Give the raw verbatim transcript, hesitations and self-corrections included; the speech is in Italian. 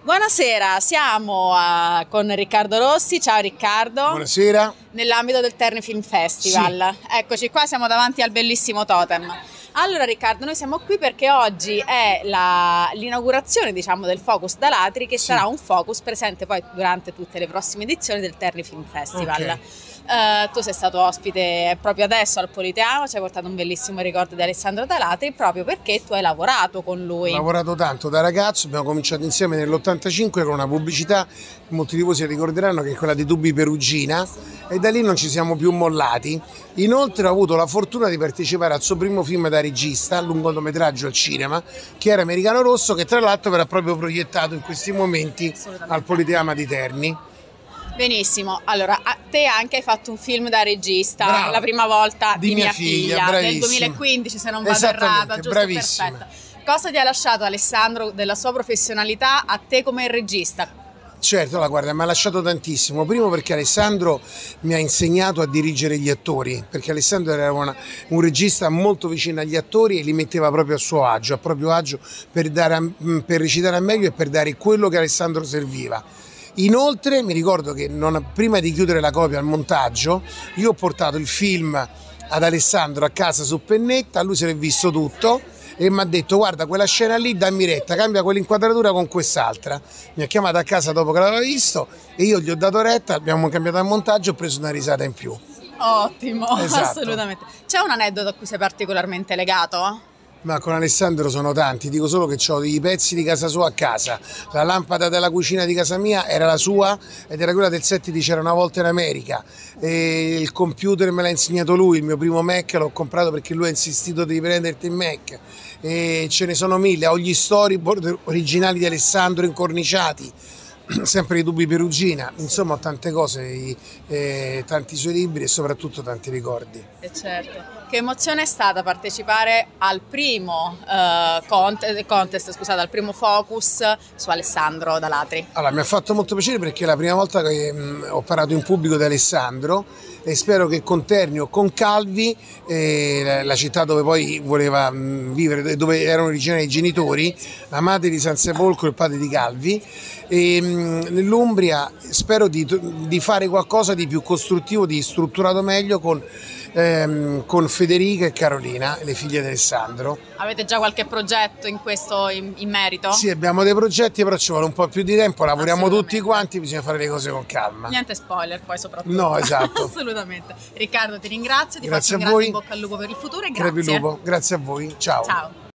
Buonasera, siamo a, con Riccardo Rossi. Ciao Riccardo. Buonasera. Nell'ambito del Terni Film Festival. Sì. Eccoci qua, siamo davanti al bellissimo totem. Allora Riccardo, noi siamo qui perché oggi è l'inaugurazione, diciamo, del Focus Dalatri, che sì. sarà un focus presente poi durante tutte le prossime edizioni del Terni Film Festival. Okay. Uh, tu sei stato ospite proprio adesso al Politeama, ci hai portato un bellissimo ricordo di Alessandro Dalatri proprio perché tu hai lavorato con lui. Ho lavorato tanto da ragazzo, abbiamo cominciato insieme nell'ottantacinque con una pubblicità, molti di voi si ricorderanno, che è quella di Tubi Perugina, e da lì non ci siamo più mollati. Inoltre ho avuto la fortuna di partecipare al suo primo film da regista, lungometraggio al cinema, che era Americano Rosso, che tra l'altro verrà proprio proiettato in questi momenti al Politeama di Terni. Benissimo, allora a te anche hai fatto un film da regista, Bravo. La prima volta di, di mia, mia figlia, figlia del duemilaquindici se non vado errata, giusto? Bravissima. Perfetto. Cosa ti ha lasciato Alessandro della sua professionalità a te come regista? Certo, la guarda, mi ha lasciato tantissimo. Primo perché Alessandro mi ha insegnato a dirigere gli attori, perché Alessandro era una, un regista molto vicino agli attori e li metteva proprio a suo agio, a proprio agio per, dare, per recitare al meglio e per dare quello che Alessandro serviva. Inoltre mi ricordo che non, prima di chiudere la copia al montaggio, io ho portato il film ad Alessandro a casa su pennetta, lui se l'è visto tutto e mi ha detto: guarda, quella scena lì dammi retta, cambia quell'inquadratura con quest'altra. Mi ha chiamato a casa dopo che l'aveva visto e io gli ho dato retta, abbiamo cambiato il montaggio e ho preso una risata in più. Ottimo, esatto. Assolutamente. C'è un aneddoto a cui sei particolarmente legato? Ma con Alessandro sono tanti, dico solo che ho dei pezzi di casa sua a casa. La lampada della cucina di casa mia era la sua ed era quella del set di C'era una volta in America. E il computer me l'ha insegnato lui, il mio primo Mac l'ho comprato perché lui ha insistito di prenderti il Mac. E ce ne sono mille, ho gli storyboard originali di Alessandro incorniciati, sempre di Tubi Perugina, insomma ho tante cose, eh, tanti suoi libri e soprattutto tanti ricordi. E certo. Che emozione è stata partecipare al primo uh, contest, contest, scusate, al primo focus su Alessandro Dalatri? Allora, mi ha fatto molto piacere perché è la prima volta che mh, ho parlato in pubblico di Alessandro e spero che con Terni o con Calvi, eh, la città dove poi voleva mh, vivere, dove erano originari i genitori, la madre di San Sepolcro e il padre di Calvi, e mh, nell'Umbria spero di, di fare qualcosa di più costruttivo, di strutturato meglio con Ehm, con Federica e Carolina, le figlie di Alessandro. Avete già qualche progetto in questo in, in merito? Sì, abbiamo dei progetti, però ci vuole un po' più di tempo, lavoriamo tutti quanti, bisogna fare le cose con calma. Niente spoiler poi soprattutto. No, esatto. Assolutamente. Riccardo, ti ringrazio, ti grazie faccio un grande in bocca al lupo per il futuro e grazie. Crepi lupo, grazie a voi, ciao. Ciao.